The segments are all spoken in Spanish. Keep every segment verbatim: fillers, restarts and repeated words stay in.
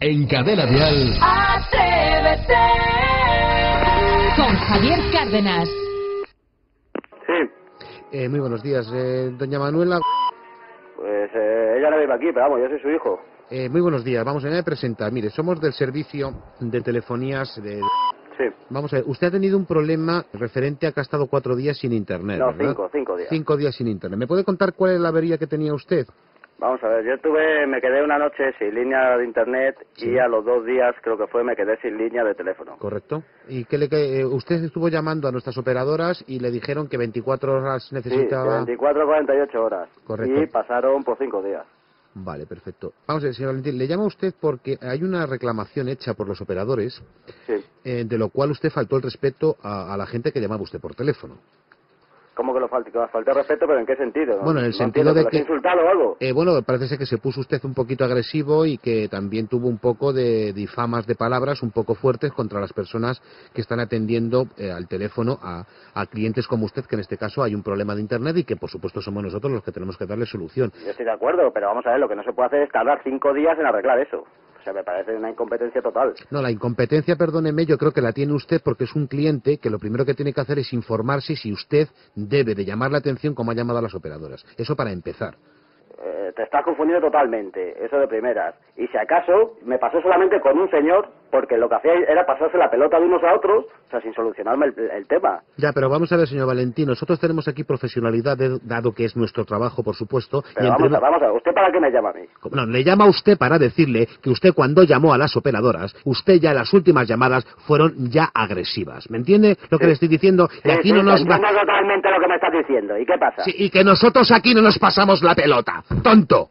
En Cadena Dial. Atrévete. Con Javier Cárdenas. Sí. Eh, muy buenos días, eh, doña Manuela. Pues eh, ella no vive aquí, pero vamos, yo soy su hijo. Eh, muy buenos días, vamos a presentar. Mire, somos del servicio de telefonías de... Sí. Vamos a ver, usted ha tenido un problema referente a que ha estado cuatro días sin internet, No, ¿verdad? cinco, cinco días. Cinco días sin internet. ¿Me puede contar cuál es la avería que tenía usted? Vamos a ver, yo tuve, me quedé una noche sin línea de internet Sí. y a los dos días, creo que fue, me quedé sin línea de teléfono. ¿Correcto? ¿Y qué le que eh, usted estuvo llamando a nuestras operadoras y le dijeron que veinticuatro horas Sí, necesitaba? veinticuatro, cuarenta y ocho horas. Correcto. Y pasaron por cinco días. Vale, perfecto. Vamos a ver, señor Valentín, le llama a usted porque hay una reclamación hecha por los operadores, Sí. eh, de lo cual usted faltó el respeto a, a la gente que llamaba usted por teléfono. ¿Cómo que lo falta? Que falté respeto, pero ¿en qué sentido? Bueno, en el no sentido entiendo, de ¿los que... he insultado o algo? Eh, bueno, parece ser que se puso usted un poquito agresivo y que también tuvo un poco de difamas de palabras un poco fuertes contra las personas que están atendiendo eh, al teléfono a, a clientes como usted, que en este caso hay un problema de internet y que por supuesto somos nosotros los que tenemos que darle solución. Yo estoy de acuerdo, pero vamos a ver, lo que no se puede hacer es tardar cinco días en arreglar eso. O sea, me parece una incompetencia total. No, la incompetencia, perdóneme, yo creo que la tiene usted porque es un cliente que lo primero que tiene que hacer es informarse si usted debe de llamar la atención como ha llamado a las operadoras. Eso para empezar. Eh, te estás confundiendo totalmente, eso de primeras. Y si acaso, me pasó solamente con un señor, porque lo que hacía era pasarse la pelota de unos a otros, o sea, sin solucionarme el, el tema. Ya, pero vamos a ver, señor Valentín, nosotros tenemos aquí profesionalidad, de- dado que es nuestro trabajo, por supuesto. Pero y vamos entre- a, vamos a ver, ¿usted para qué me llama a mí? No, le llama a usted para decirle que usted cuando llamó a las operadoras, usted ya las últimas llamadas fueron ya agresivas. ¿Me entiende lo que Sí. le estoy diciendo? Y Sí, aquí sí, no nos te va... entiendo totalmente lo que me estás diciendo. ¿Y qué pasa? Sí, y que nosotros aquí no nos pasamos la pelota. ¡Tonto!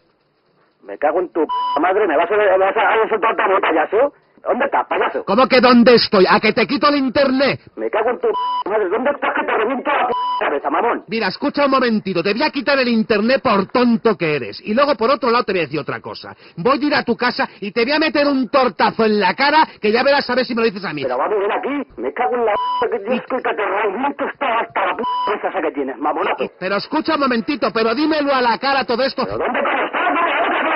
Me cago en tu p madre, ¿me vas a, me vas a insultar tan payaso? ¿Dónde estás, payaso? ¿Cómo que dónde estoy? ¿A que te quito el internet? Me cago en tu p madre, ¿dónde estás que te reviento la p cabeza, mamón? Mira, escucha un momentito, te voy a quitar el internet por tonto que eres. Y luego, por otro lado, te voy a decir otra cosa. Voy a ir a tu casa y te voy a meter un tortazo en la cara que ya verás a ver si me lo dices a mí. Pero vamos, ven aquí, me cago en la p que tienes que te realmente está hasta la p esa que tienes, mamonazo. Pero escucha un momentito, pero dímelo a la cara todo esto. ¿Pero dónde coño estás? ¿Dónde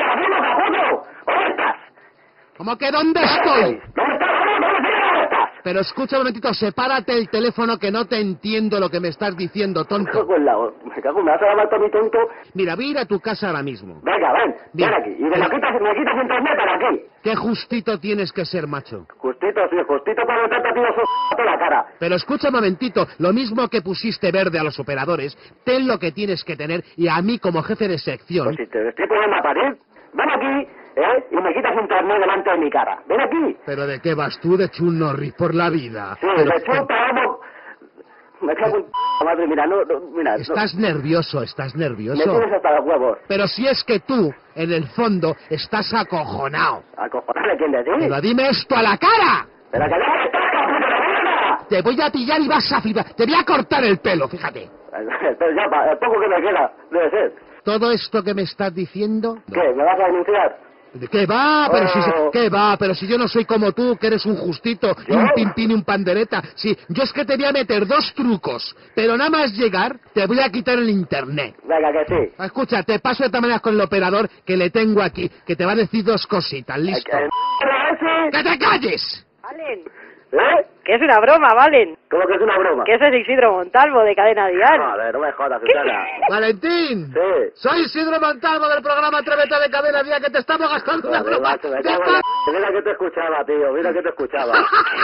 estás? ¿Dónde estás? ¿Cómo que dónde estoy? ¿Dónde estás? ¿Dónde estás? Pero escucha un momentito, sepárate el teléfono que no te entiendo lo que me estás diciendo, Me tonto. cago en la... Me cago, me vas a llamar a mi tonto. Mira, voy a ir a tu casa ahora mismo. Venga, ven, Bien. ven aquí. Y me, lo quitas, me quitas internet para aquí. Qué justito tienes que ser, macho. Justito, sí, justito para meterte a ti los la cara. Pero escucha un momentito, lo mismo que pusiste verde a los operadores, ten lo que tienes que tener y a mí como jefe de sección... Pues si te estoy poniendo a parir, ven aquí, ¿eh? Y me quitas internet delante de mi cara. Ven aquí. ¿Pero de qué vas tú, de Chun Norris, por la vida? Sí, Pero- de chuta, vamos. Me cago en p madre, mira, no, no mira. no. Estás nervioso, estás Me nervioso. tienes hasta los huevos. Pero si es que tú, en el fondo, estás acojonado. ¿Acojonarle quién de ti? Pero dime esto a la cara. Pero que no estás, cabrón, de la mierda. Te voy a pillar y vas a flipar. Te voy a cortar el pelo, fíjate. Pero ya, pa- el poco que me queda, debe ser. Todo esto que me estás diciendo... ¿Qué? ¿Me vas a denunciar? ¿De qué va? Pero si, Oh. ¿Qué va? Pero si yo no soy como tú, que eres un justito y ¿Yo? un pimpín y un pandereta. Sí, yo es que te voy a meter dos trucos, pero nada más llegar te voy a quitar el internet. Venga, que sí. Escucha, te paso de todas maneras con el operador que le tengo aquí, que te va a decir dos cositas, ¿listo? ¿El ese? ¡Que te calles! Valen, ¿Eh? que es una broma, Valen. ¿Cómo que es una broma? Que ese es Isidro Montalvo de Cadena Dial. Joder, no me jodas, Susana. ¡Valentín! Sí. Soy Isidro Montalvo del programa Atrévete de Cadena Día, que te estamos gastando una Joder, broma. macho, me de cago en pa- la... Mira que te escuchaba, tío, mira que te escuchaba.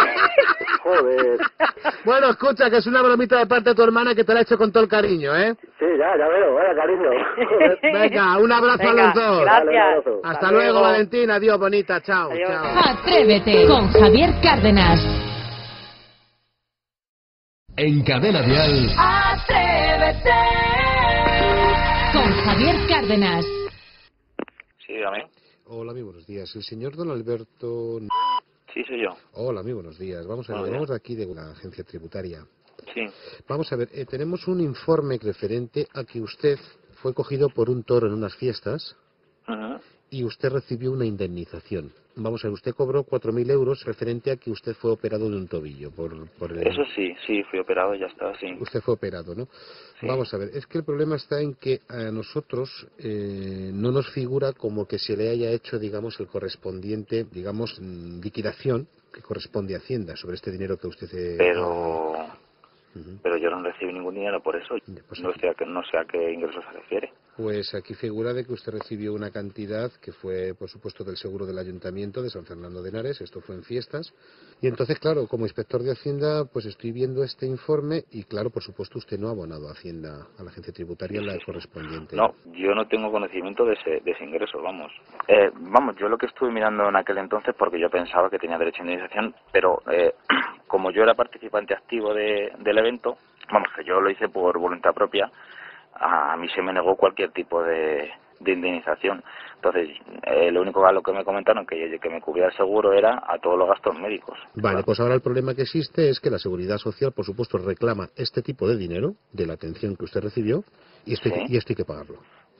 Joder. Bueno, escucha, que es una bromita de parte de tu hermana que te la he hecho con todo el cariño, ¿eh? Sí, ya, ya veo, vaya cariño. Joder. Venga, un abrazo Venga, a los dos. gracias. Dale, un abrazo. Hasta, Hasta luego, luego. Valentín. Adiós, bonita. Chao, Adiós. chao. Atrévete con Javier Cárdenas. En Cadena Dial. Atrévete con Javier Cárdenas. Sí, dígame. Hola, muy buenos días. El señor don Alberto... Sí, soy yo. Hola, muy buenos días. Vamos a ver, Buenos llamamos de aquí de una agencia tributaria. Sí. Vamos a ver, eh, tenemos un informe referente a que usted fue cogido por un toro en unas fiestas Ujú. y usted recibió una indemnización. Vamos a ver, usted cobró cuatro mil euros referente a que usted fue operado de un tobillo. Por, por el... Eso sí, sí, fui operado y ya está, sí. Usted fue operado, ¿no? Sí. Vamos a ver, es que el problema está en que a nosotros eh, no nos figura como que se le haya hecho, digamos, el correspondiente, digamos, mm, liquidación que corresponde a Hacienda sobre este dinero que usted... Eh, Pero... ha- Ujú. Pero yo no recibí ningún dinero por eso. Ya, pues No aquí- sé a qué, no sé a qué ingresos se refiere. Pues aquí figura de que usted recibió una cantidad que fue, por supuesto, del seguro del Ayuntamiento de San Fernando de Henares, esto fue en fiestas, y entonces, claro, como inspector de Hacienda, pues estoy viendo este informe y, claro, por supuesto, usted no ha abonado a Hacienda, a la agencia tributaria, Sí, la sí, sí. correspondiente. No, yo no tengo conocimiento de ese, de ese ingreso, vamos. Eh, vamos, yo lo que estuve mirando en aquel entonces, porque yo pensaba que tenía derecho a indemnización, pero eh, como yo era participante activo de, del evento, vamos, que yo lo hice por voluntad propia, a mí se me negó cualquier tipo de, de indemnización. Entonces, eh, lo único a lo que me comentaron que, que me cubría el seguro era a todos los gastos médicos. Vale, Claro. pues ahora el problema que existe es que la Seguridad Social, por supuesto, reclama este tipo de dinero de la atención que usted recibió y esto, hay, que, Sí. y esto hay que pagarlo.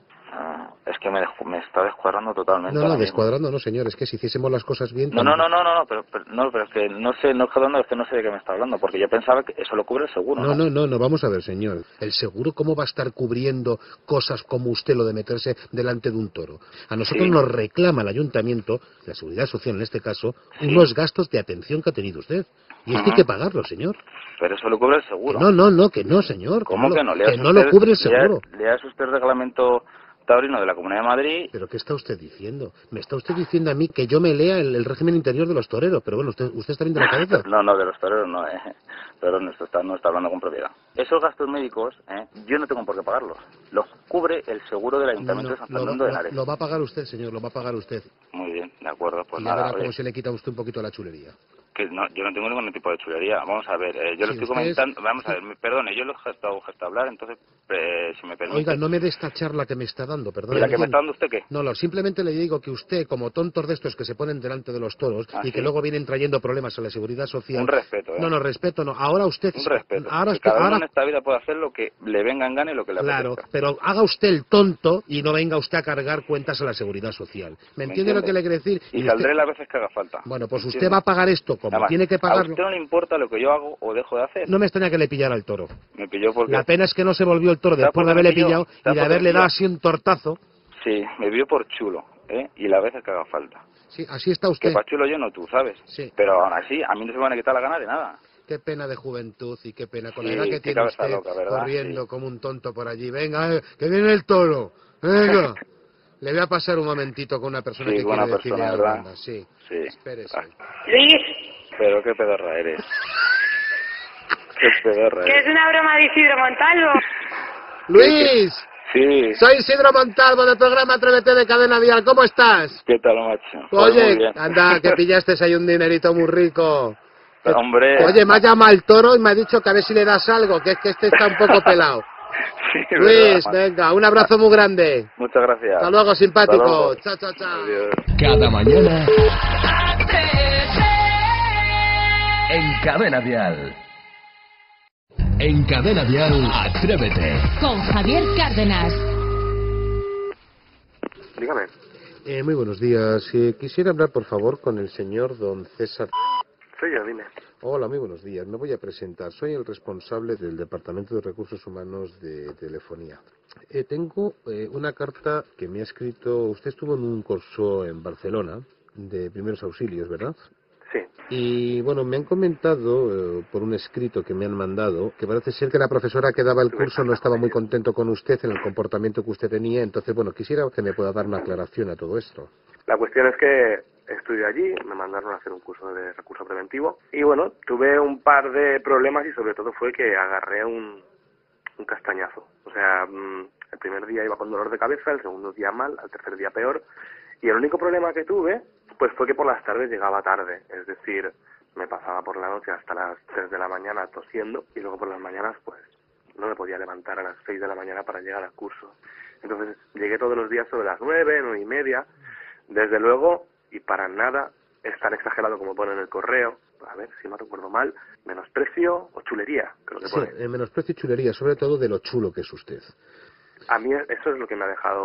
Ah, es que me, dej- me está descuadrando totalmente No, no, ahora mismo. descuadrando no, señor, es que si hiciésemos las cosas bien... No, no, también- no, no, no, no, pero, pero, no, pero es que no sé, no es que hablando, es que no sé de qué me está hablando, porque yo pensaba que eso lo cubre el seguro, No, ¿no? no, no, no, vamos a ver, señor. ¿El seguro cómo va a estar cubriendo cosas como usted lo de meterse delante de un toro? A nosotros Sí. nos reclama el ayuntamiento, la Seguridad Social en este caso, Sí. unos gastos de atención que ha tenido usted. Y esto hay Ujú. que pagarlo, señor. Pero eso lo cubre el Que seguro. no, no, no, que no, señor. Que ¿Cómo no, que lo, no? Leas que no usted, lo cubre el lea- seguro. leas usted el reglamento taurino de la Comunidad de Madrid. ¿Pero qué está usted diciendo? Me está usted diciendo a mí que yo me lea el, el régimen interior de los toreros, pero bueno, usted, usted está bien de la cabeza. No, no, de los toreros no, eh. Perdón, esto está, no está hablando con propiedad. Esos gastos médicos, eh, yo no tengo por qué pagarlos. Los cubre el seguro del Ayuntamiento No, de San lo, va- Fernando de lo- Henares. lo va a pagar usted, señor, lo va a pagar usted. Muy bien, de acuerdo, pues Y ya nada, verá cómo oye, se le quita a usted un poquito la chulería. que no, yo no tengo ningún tipo de chulería. Vamos a ver, eh, yo Sí, le estoy usted es- comentando, vamos a usted- ver, me- perdone, yo lo he gestado, gestado hablar, entonces, eh, si me permite. Oiga, no me dé esta charla que me está dando, perdón. ¿Y la que me está dando usted qué? No, no, simplemente le digo que usted, como tontos de estos que se ponen delante de los toros ¿Ah, y que sí? luego vienen trayendo problemas a la seguridad social... Un respeto, ¿eh? No, no, respeto no. Ahora usted... Un respeto. Ahora Que usted... cada uno Ahora... en esta vida puede hacer lo que le venga en gana y lo que le Claro, apetezca. pero haga usted el tonto y no venga usted a cargar cuentas a la seguridad social. ¿Me entiende, lo que le quiero decir? Y, usted- saldré las veces que haga falta. Bueno, pues ¿Me usted entiende? va a pagar esto como Además, tiene que ¿a pagarlo. usted no le importa lo que yo hago o dejo de hacer? No me extraña que le pillara el toro. Me pilló porque... La pena es que no se volvió el toro ¿Sabe después por de qué me haberle pilló? pillado ¿Sabe y por de qué me haberle dado pilló? así un tortazo. Sí, me vio por chulo, ¿eh? Y las veces que haga falta. Sí, así está Que usted. para chulo yo no tú, ¿sabes? Sí. Pero aún así, a mí no se me van a quitar la gana de nada. Qué pena de juventud y qué pena con la Sí, edad que qué tiene cabeza usted loca, ¿verdad? corriendo Sí. como un tonto por allí. Venga, eh, que viene el toro. Venga. Le voy a pasar un momentito con una persona Sí, que con quiere una decirle persona, algo. ¿verdad? Anda, sí. Sí. Espérese. Ah, Luis, pero qué pedorra eres. Qué pedorra que es eres. una broma de Isidro Montalvo. Luis, Sí. soy Isidro Montalvo del programa Atrévete de Cadena Dial. ¿Cómo estás? ¿Qué tal, macho? Pues muy Oye, bien. anda, que pillaste ahí un dinerito muy rico. Hombre. Oye, me ha llamado el toro y me ha dicho que a ver si le das algo, que es que este está un poco pelado. Sí, Luis, verdad, macho. venga, un abrazo muy grande. Muchas gracias. Hasta luego, simpático. Hasta luego. Chao, chao, chao. Adiós. Cada mañana Atrévete. en Cadena Dial. En Cadena Dial, Atrévete. Con Javier Cárdenas. Dígame. Eh, muy buenos días. Eh, quisiera hablar, por favor, con el señor don César. Soy yo, dime. Hola, muy buenos días. Me voy a presentar. Soy el responsable del Departamento de Recursos Humanos de Telefonía. Eh, tengo eh, una carta que me ha escrito... Usted estuvo en un curso en Barcelona de primeros auxilios, ¿verdad? Sí. Y bueno, me han comentado eh, por un escrito que me han mandado que parece ser que la profesora que daba el curso no estaba muy contento con usted en el comportamiento que usted tenía. Entonces, bueno, quisiera que me pueda dar una aclaración a todo esto. La cuestión es que estudié allí, me mandaron a hacer un curso de recurso preventivo y bueno, tuve un par de problemas y sobre todo fue que agarré un, un castañazo. O sea, mm, el primer día iba con dolor de cabeza, el segundo día mal, al tercer día peor. Y el único problema que tuve pues fue que por las tardes llegaba tarde, es decir, me pasaba por la noche hasta las tres de la mañana tosiendo y luego por las mañanas pues no me podía levantar a las seis de la mañana para llegar al curso. Entonces llegué todos los días sobre las nueve, nueve y media. Desde luego, y para nada es tan exagerado como pone en el correo, a ver si no recuerdo mal, menosprecio o chulería, creo que Sí, pone. eh, menosprecio y chulería, sobre todo de lo chulo que es usted. A mí eso es lo que me ha dejado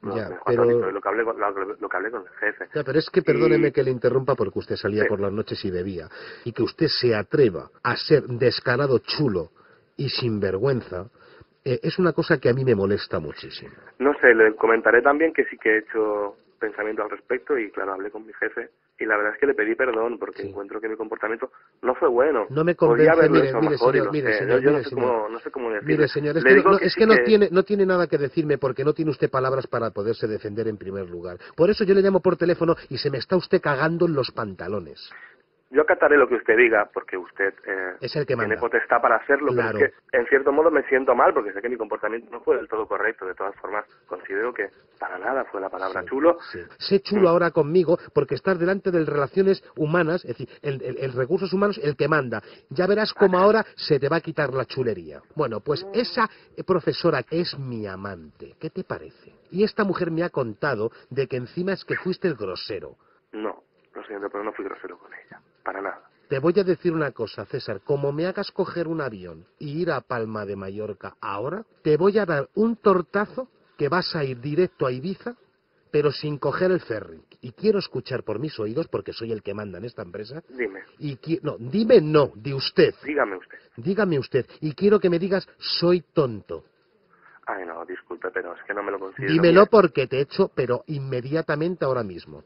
No, Ya, me dejó pero- atónito, lo que hablé con, lo, lo que hablé con el jefe. Ya, pero es que perdóneme Y- que le interrumpa porque usted salía Sí. por las noches y bebía. Y que usted se atreva a ser descarado, chulo y sinvergüenza, eh, es una cosa que a mí me molesta muchísimo. No sé, le comentaré también que sí que he hecho pensamiento al respecto y claro, hablé con mi jefe y la verdad es que le pedí perdón porque Sí. encuentro que mi comportamiento no fue bueno. No me Podía convence, haberlo mire, hecho mire, mejor y señor, lo mire, sé. señor, yo, yo mire, no sé señor. cómo, no sé cómo decirlo. Mire, señor, es Le que, digo no, que es sí que no que- tiene no tiene nada que decirme porque no tiene usted palabras para poderse defender en primer lugar. Por eso yo le llamo por teléfono y se me está usted cagando en los pantalones. Yo acataré lo que usted diga porque usted eh, Es el que tiene manda. potestad para hacerlo, Claro. pero es que en cierto modo me siento mal porque sé que mi comportamiento no fue del todo correcto. De todas formas, considero que para nada fue la palabra Sí, chulo. sí. Sé chulo ahora conmigo porque estás delante de relaciones humanas, es decir, el, el- el recursos humanos el que manda. Ya verás cómo ahora se te va a quitar la chulería. Bueno, pues esa eh, profesora es mi amante. ¿Qué te parece? Y esta mujer me ha contado de que encima es que fuiste el grosero. No, lo siento, pero no fui grosero con ella. Para nada. Te voy a decir una cosa, César. Como me hagas coger un avión y ir a Palma de Mallorca ahora, te voy a dar un tortazo que vas a ir directo a Ibiza, pero sin coger el ferry. Y quiero escuchar por mis oídos, porque soy el que manda en esta empresa. Dime, Y qui- no, dime no, de usted. dígame usted. Dígame usted. Y quiero que me digas, soy tonto. Ay, no, disculpe, pero es que no me lo considero. Dímelo bien. porque te echo, pero inmediatamente ahora mismo.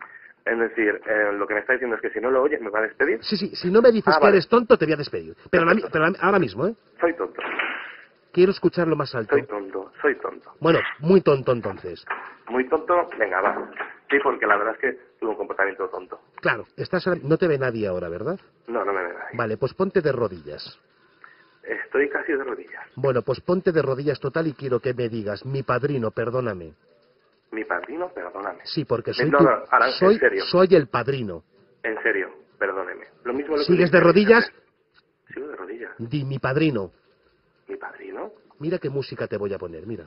Es decir, eh, lo que me está diciendo es que si no lo oyes me va a despedir. Sí, sí, si no me dices Ah, que vale. eres tonto, te voy a despedir. Pero, ahora mi- Perfecto. pero ahora mismo, ¿eh? Soy tonto, Quiero escucharlo más alto. soy tonto, soy tonto. Bueno, muy tonto entonces. Muy tonto, venga, va. Sí, porque la verdad es que tuve un comportamiento tonto. Claro, estás ahora- no te ve nadie ahora, ¿verdad? No, no me ve nadie. Vale, pues ponte de rodillas. Estoy casi de rodillas. Bueno, pues ponte de rodillas total y quiero que me digas, mi padrino, perdóname. Mi padrino, perdóname. Sí, porque soy No, tu- no, ahora, en soy, serio. soy el padrino. En serio, perdóneme. Lo mismo lo que ¿Sigues le de dije a mi rodillas? jefe. Sigo de rodillas. Di mi padrino. ¿Mi padrino? Mira qué música te voy a poner, mira.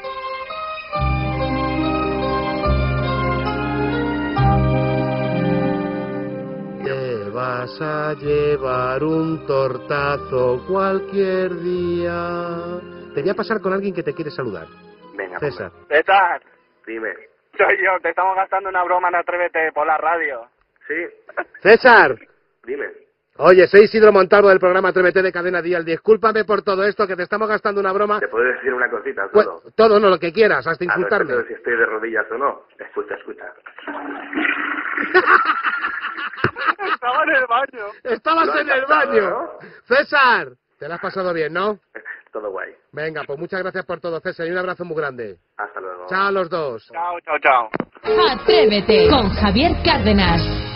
Te vas a llevar un tortazo cualquier día. Te voy a pasar con alguien que te quiere saludar. Venga, César. César, Dime. soy yo, te estamos gastando una broma en Atrévete por la radio. Sí, César. dime. Oye, soy Isidro Montalvo del programa Atrévete de Cadena Dial. Discúlpame por todo esto, que te estamos gastando una broma. ¿Te puedo decir una cosita Pues, solo? todo, no, lo que quieras, hasta A insultarme. respecto de si estoy de rodillas o no. Escucha, escucha. Estaba en el baño. Estabas Lo has en el captado, baño. ¿no? César, te lo has pasado bien, ¿no? Todo guay. Venga, pues muchas gracias por todo, César, y un abrazo muy grande. Hasta luego. Chao a los dos. Chao, chao, chao. Atrévete con Javier Cárdenas.